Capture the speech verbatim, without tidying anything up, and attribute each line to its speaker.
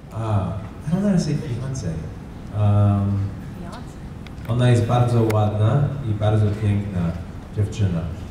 Speaker 1: Uh, I don't know how to say fiancé. Um, ona jest bardzo ładna i bardzo piękna dziewczyna.